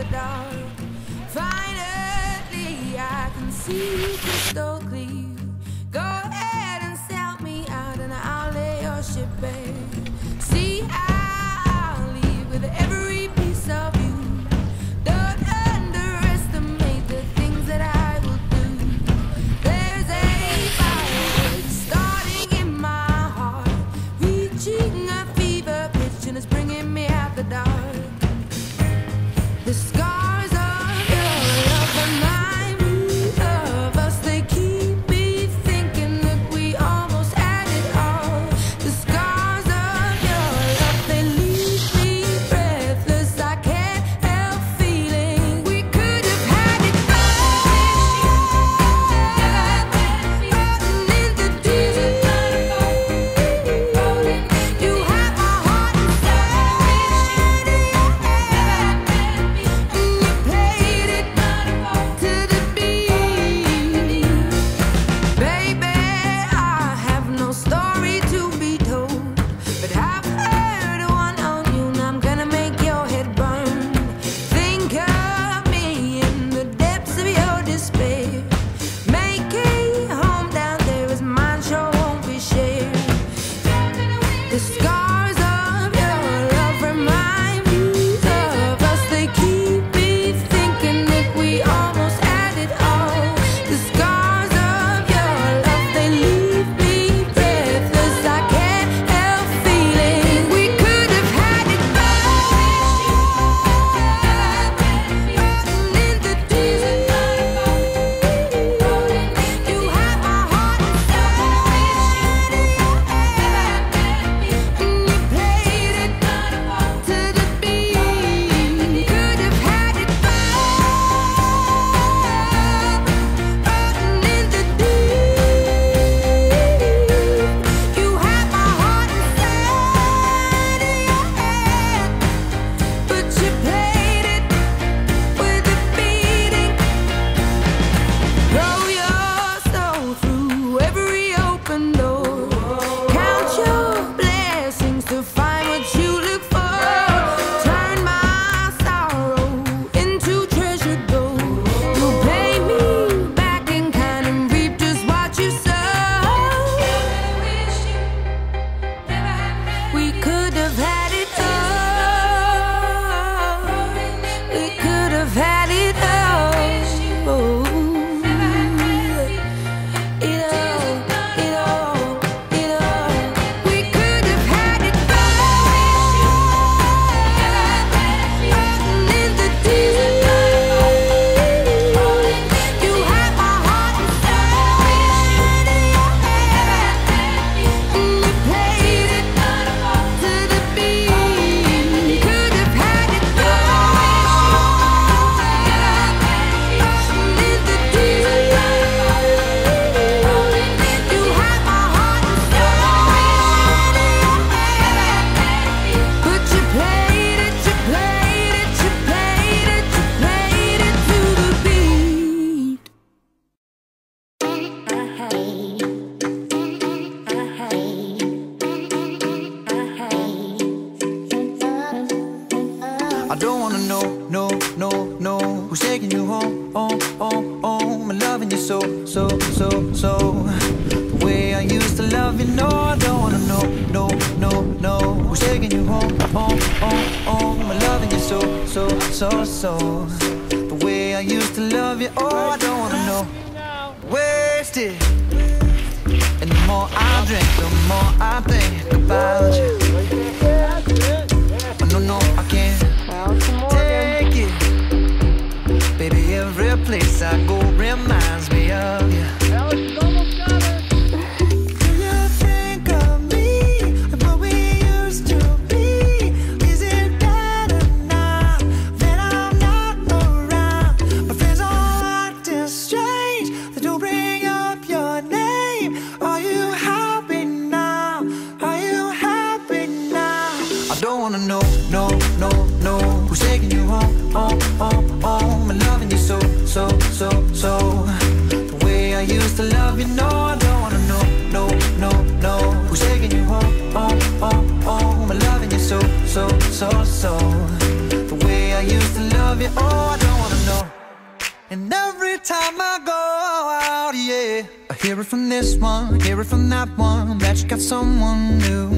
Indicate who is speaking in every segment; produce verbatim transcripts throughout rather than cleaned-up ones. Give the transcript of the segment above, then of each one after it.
Speaker 1: dark. Finally, I can see crystal clear. Go ahead and sell me out, and I'll lay your ship bare. See, I'll leave with every piece of you. Don't underestimate the things that I will do. There's a fire starting in my heart, reaching a fever pitch, and it's bringing me out the dark. The scars of your love remind me of us. They keep me thinking that we almost had it all. The scars of your love, they leave me breathless. I can't help feeling we could have had it all. Floating in the deep, you have my heart inside of your hand, and you played it to the beat. Baby, I have no story to be told, but I've heard one on you, and I'm gonna make your head burn. Think of me in the depths of your despair. Make a home down there as mine sure won't be shared. The scars of your love remind me of us. They keep me thinking that we almost had it all. The scars of your love, they leave me breathless. I can't help feeling we could have had it all. Floating in the deep, you have my heart inside of your hand, and you played it to the beat. Could have had it all. Floating in the deep, you have my heart inside of your hand, but you played it with a beating. Throw your soul through every open door. Count your blessings to find what you look for. Turn my sorrow into treasured gold. You pay me back in kind and reap just what you sow. We could have had it all. We could have had it all. It all, it all, it all. We could have had it all. Floating in the deep, you have my heart inside of your hand, and you played it to the beat. Could have had it all. Floating in the deep, you have my heart inside of your hand, but you played it, you played it, you played it, you played it to the beat.
Speaker 2: I don't wanna know, no, no, no, who's taking you home, home, home, home. I'm loving you so, so, so, so. The way I used to love you, no, I don't wanna know, no, no, no, who's taking you home, home, home, home. I'm loving you so, so, so, so. The way I used to love you, oh, I don't wanna know. Wasted. And the more I drink, the more I think about you. Oh, no, no, I can't take it. Baby, every place I go reminds me of you. Do you think of me and what we used to be? Is it better now that I'm not around? My friends all acting strange, they don't bring up your name. Are you happy now? Are you happy now? I don't wanna know, no, no, no, who's taking you home, home, home, home. I'm loving you so, so, so, so. The way I used to love you, no, I don't wanna know, no, no, no, who's taking you home, home, home, home. I'm loving you so, so, so, so. The way I used to love love you. Oh, I don't wanna know. And every time I go out, yeah, I hear it from this one, hear it from that one, that you got someone new.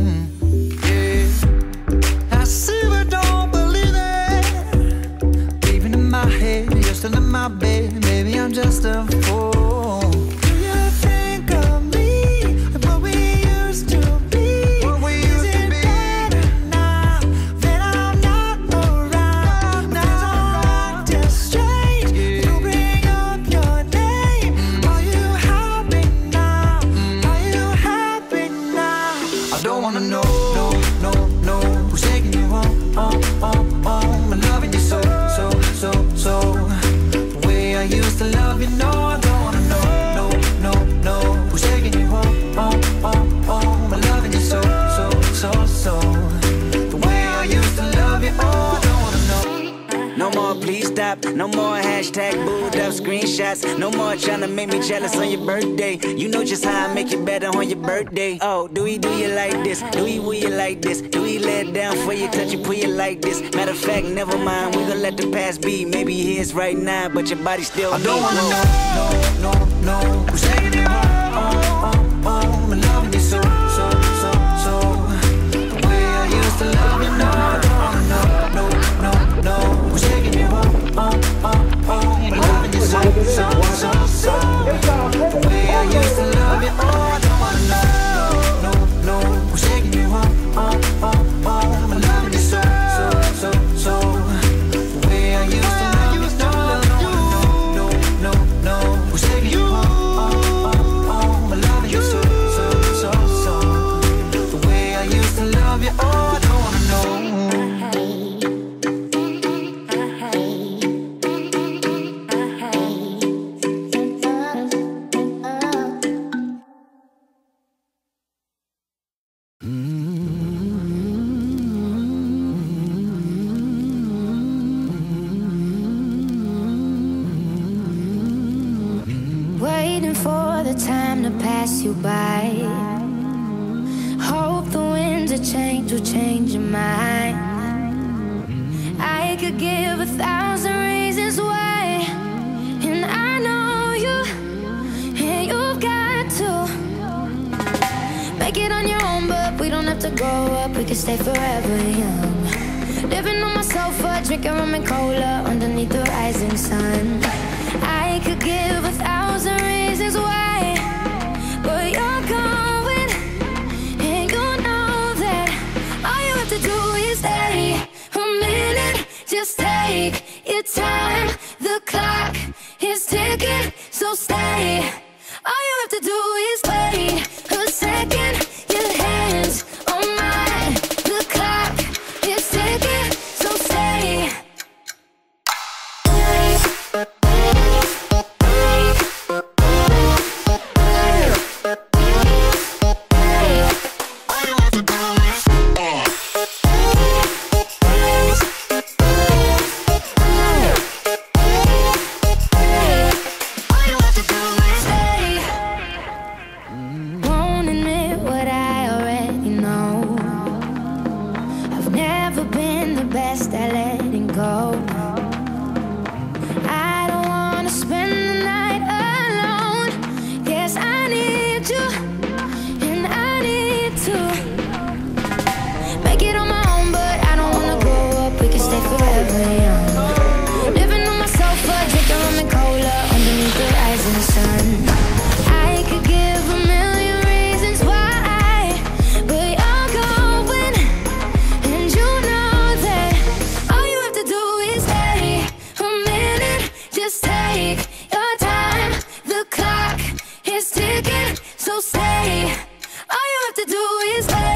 Speaker 2: Yeah, I see but don't believe it. Even in my head, you're still in my bed. Maybe I'm just a fool. Do you think of me and what we used to be? What we used Is to it be? Better now that I'm not around? Things are acting strange. Yeah. You bring up your name. Mm. Are you happy now? Mm. Are you happy now? I don't wanna know, no, no, no. Who's taking you home, home, home, home? And loving you so, so, so, so. The way I used to love you, no, I don't wanna know, no, no, no. Who's taking you home, home, home, home? And loving you so, so, so, so. The way I used to love you, oh, I don't wanna know.
Speaker 3: No more please stop, no more hashtag booed up screenshots. No more trying to make me jealous on your birthday. You know just how I make you better on your birthday. Oh, do we do you like this? Do we will you like this? Do we let it down for you, touch you, pull you like this? Matter of fact, never mind, we gon' let the past be. Maybe here's right now, but your body still
Speaker 2: I don't
Speaker 3: me.
Speaker 2: wanna know, no, no, no. Who's taking you home, home, home, home? And loving you so, so, so, so. The way I used to love you, no, I don't wanna know, no, no, no. Who's taking you home, home, home, home? And loving you so, so, so, so. The way I used to love you, oh, I don't wanna know, no, no, no. Who's taking you home, home, home, home? And loving you so, so, so, so. The way I used to love you, no, no, no, no, no. Who's taking you home, home, home, home? And loving you so, so, so, so. The way I used to love you, oh, I don't wanna know.
Speaker 1: Waiting for the time to pass you by. Hope the winds of change will change your mind. I could give a thousand reasons why, and I know you, and you've got to make it on your own, but we don't have to grow up, we can stay forever young. Living on my sofa, drinking rum and cola underneath the rising sun. I could give a thousand reasons why, but you're going, and you know that all you have to do is stay a minute. Just take your time, the clock is ticking, so stay. All you have to do is wait a second. Your hands on mine, the clock is ticking, so stay. Won't admit what I already know. I've never been the best at letting go. I don't wanna spend the night alone. Yes, I need you, and I need to make it on my own, but I don't wanna grow up, we can stay forever young. Living on my sofa, drinking rum and cola underneath the rising sun. I could give a million reasons why, but you're going, and you know that all you have to do is stay a minute. Just take your time, the clock is ticking, so stay. All you have to do is stay.